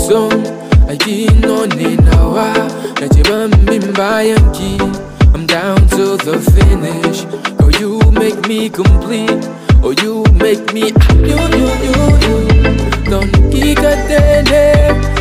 song. I didn't know Ninawa. I'm down to the finish. Oh, you make me complete. Oh, you make me you. Don't kick a